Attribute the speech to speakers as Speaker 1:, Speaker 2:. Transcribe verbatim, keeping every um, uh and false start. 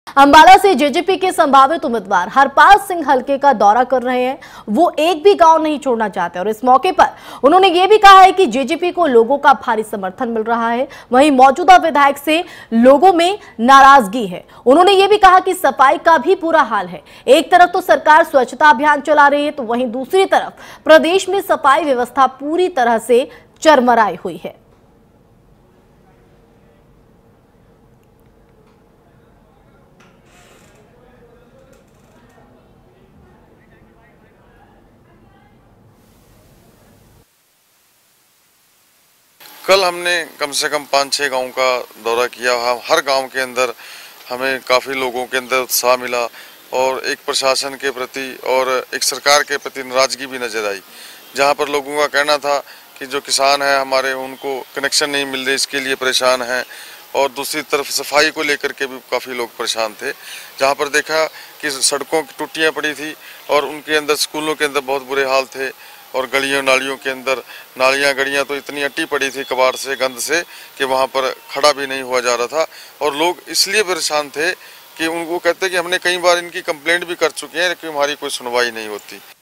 Speaker 1: अंबाला से जेजेपी के संभावित उम्मीदवार हरपाल सिंह हलके का दौरा कर रहे हैं। वो एक भी गांव नहीं छोड़ना चाहते और इस मौके पर उन्होंने ये भी कहा है कि जेजेपी को लोगों का भारी समर्थन मिल रहा है। वहीं मौजूदा विधायक से लोगों में नाराजगी है। उन्होंने ये भी कहा कि सफाई का भी बुरा हाल है। एक तरफ तो सरकार स्वच्छता अभियान चला रही है, तो वहीं दूसरी तरफ प्रदेश में सफाई व्यवस्था पूरी तरह से चरमराई हुई है।
Speaker 2: कल हमने कम से कम पाँच छः गाँव का दौरा किया। हर गांव के अंदर हमें काफ़ी लोगों के अंदर उत्साह मिला और एक प्रशासन के प्रति और एक सरकार के प्रति नाराज़गी भी नज़र आई। जहां पर लोगों का कहना था कि जो किसान हैं हमारे, उनको कनेक्शन नहीं मिल रहे, इसके लिए परेशान हैं। और दूसरी तरफ सफाई को लेकर के भी काफ़ी लोग परेशान थे। जहां पर देखा कि सड़कों की टूटियाँ पड़ी थी और उनके अंदर स्कूलों के अंदर बहुत बुरे हाल थे और गलियों नालियों के अंदर नालियां गड़ियां तो इतनी अट्टी पड़ी थी कबाड़ से, गंद से, कि वहां पर खड़ा भी नहीं हुआ जा रहा था। और लोग इसलिए परेशान थे कि उनको कहते कि हमने कई बार इनकी कंप्लेंट भी कर चुके हैं लेकिन हमारी कोई सुनवाई नहीं होती।